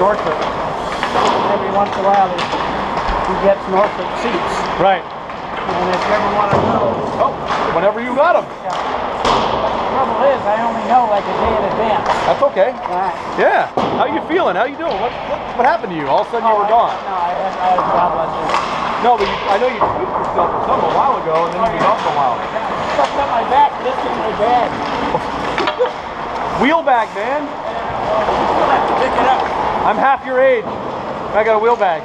Norfolk. Every once in a while he gets Norfolk seats. Right. And if you ever want to know... Oh, whenever you got them. Yeah. The trouble is, I only know like a day in advance. That's okay. Right. Yeah. How you feeling? How you doing? What happened to you? All of a sudden you were gone. No, I had a problem. No, but I know you tweaked yourself or something a while ago, and then you was off for a while. I stuffed up my back, this in my bag. Wheel bag, man. You'll have to pick it up. I'm half your age. I got a wheel bag.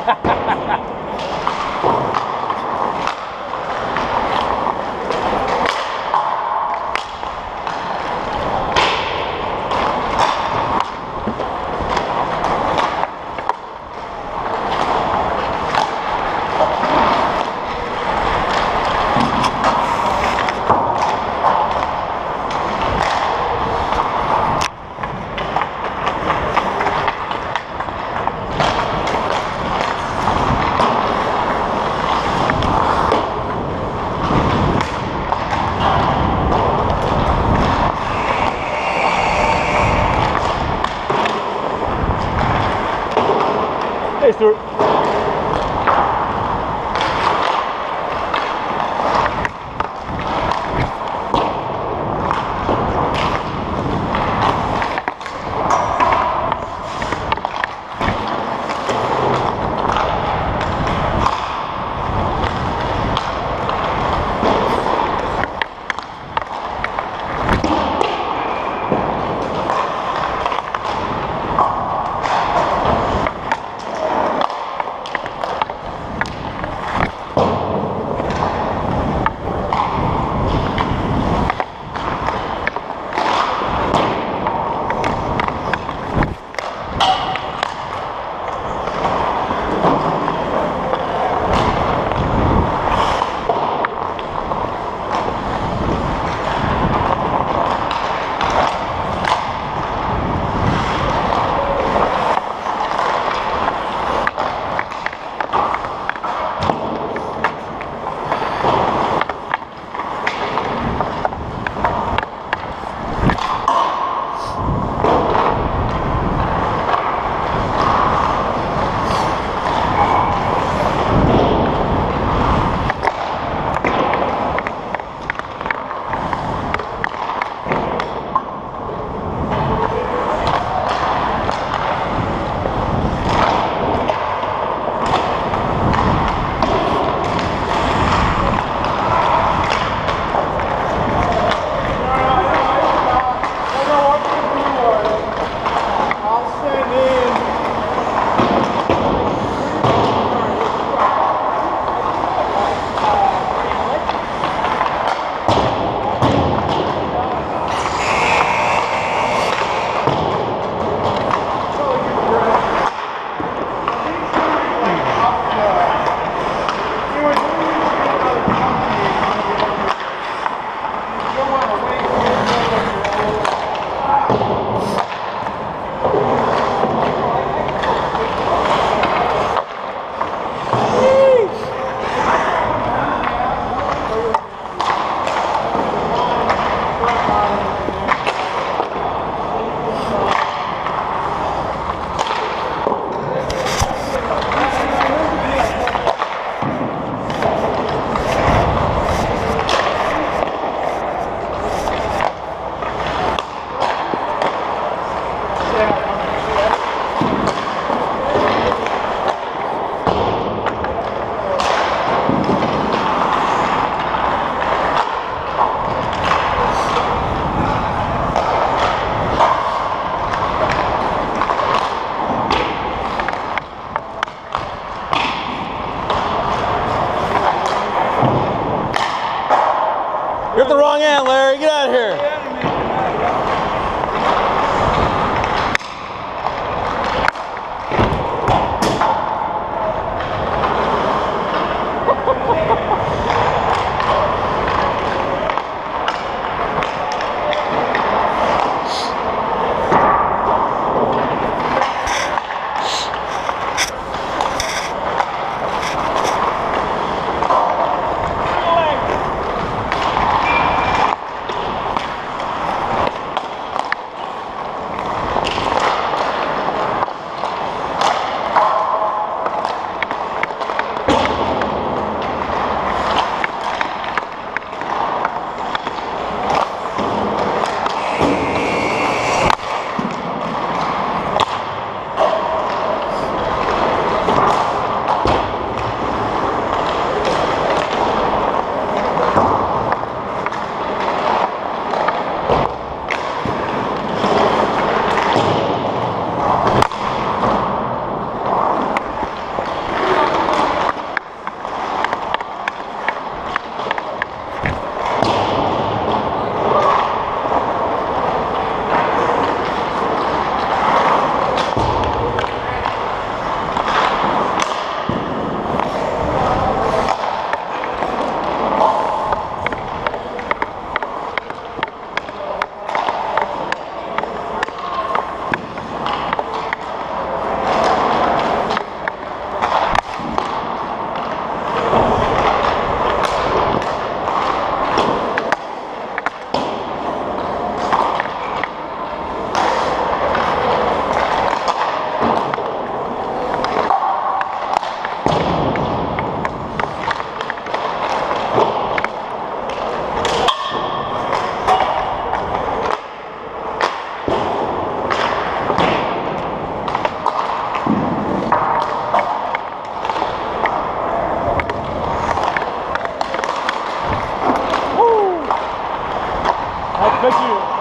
Hey, Stuart.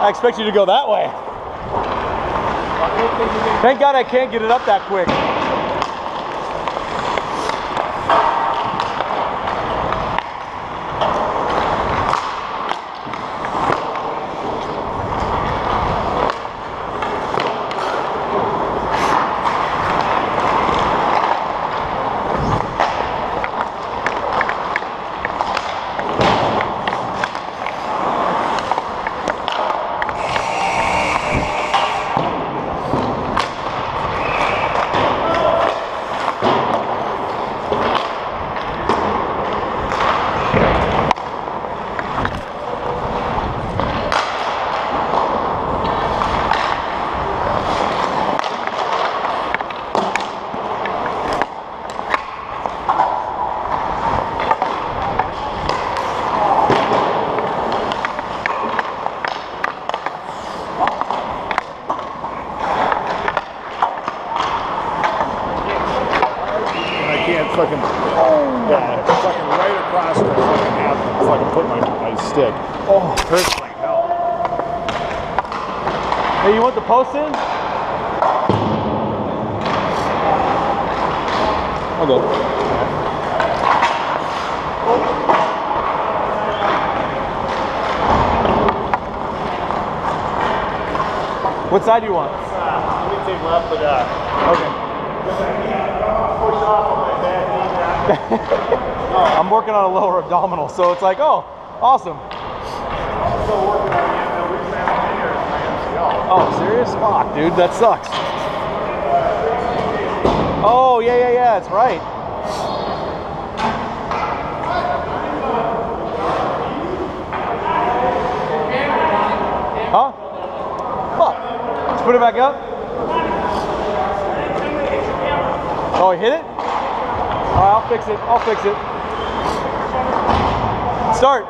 I expect you to go that way. Thank God I can't get it up that quick. Fucking, yeah, fucking right across the fucking half, fucking put my stick. Oh, hurts like hell. Hey, you want the post in? Okay. What side do you want? Let me take left of that. Okay. Push off on my bad knee. I'm working on a lower abdominal, so it's like, oh, awesome. I'm still working on the re-examination of my MCL. Oh, serious? Fuck, dude, that sucks. Oh, yeah, that's right. Huh? Fuck. Let's put it back up. Oh, he hit it? All right, I'll fix it. I'll fix it. Start.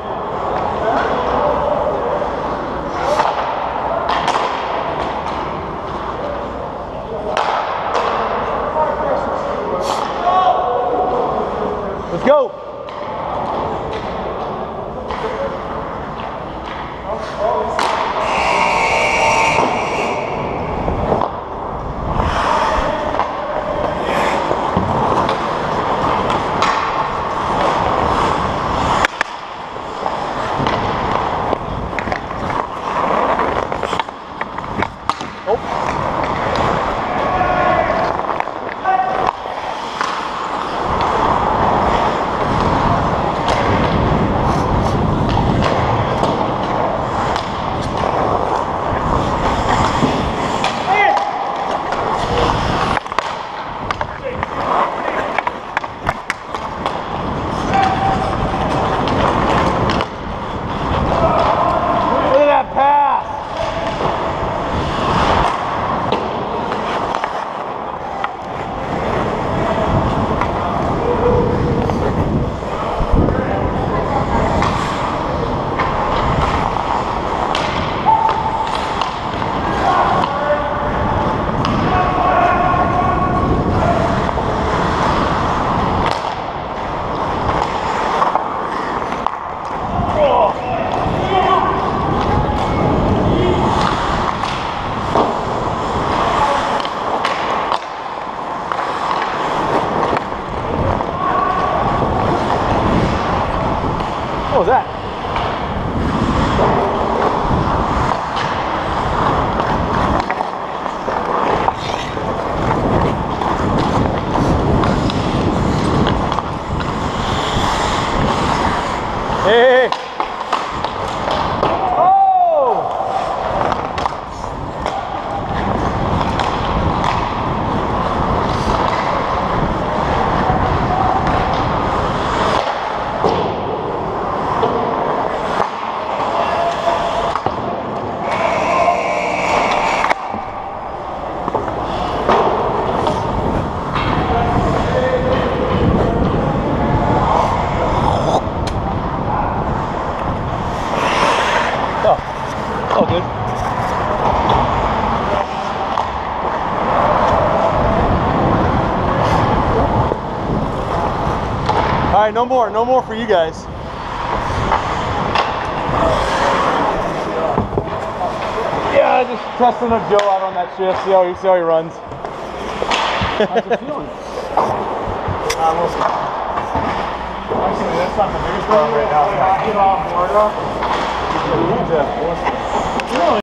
Let's go. What was that? Hey! Oh! Oh, good. All right, no more for you guys. Just testing a Joe out on that shift, see how he runs. How's it feeling? We'll see. Actually, that's not the biggest problem right now. Get off, Florida.